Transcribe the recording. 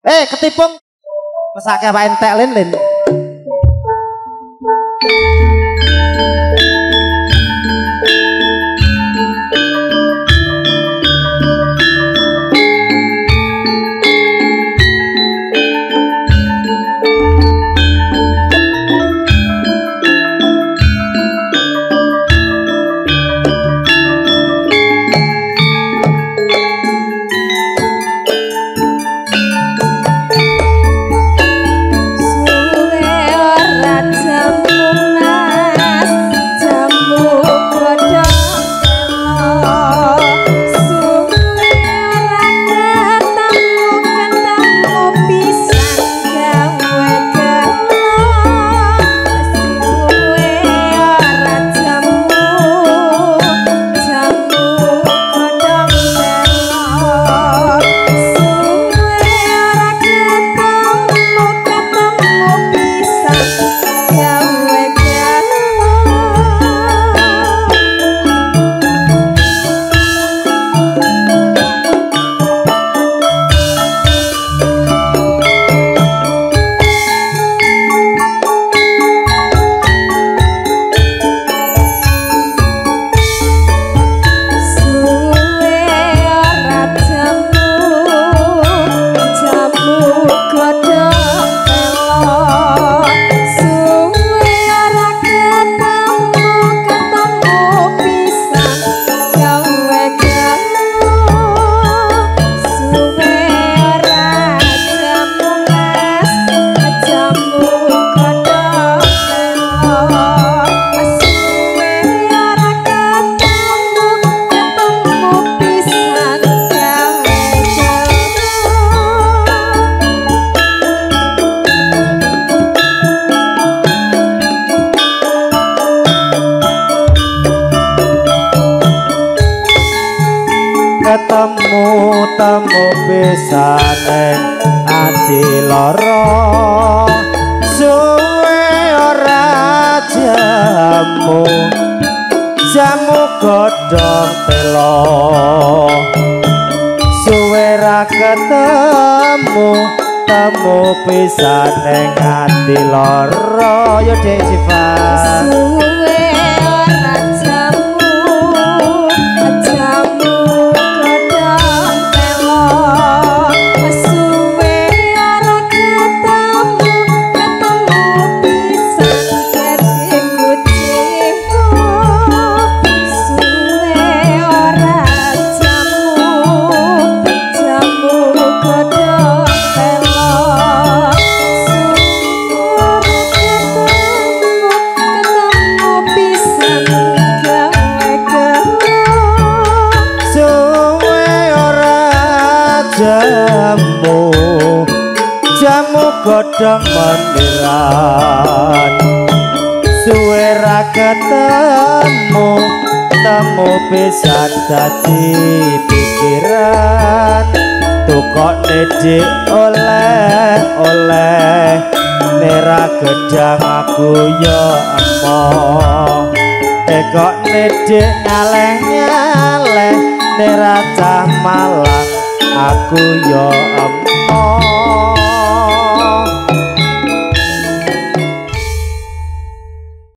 Ketipung mesake apa entek lin. Temu pisaning ati lara suwe ora jamu godhong telo suwe ra ketemu temu pisaning ati lara yo Dek Siva suwe ora jamu jamu godhong mendiran suwe ra ketemu temu pisan dadi pikiran tukokne dik oleh nera gedang aku yo emoh tekokne dik ngaleh nera cah malang aku yo emoh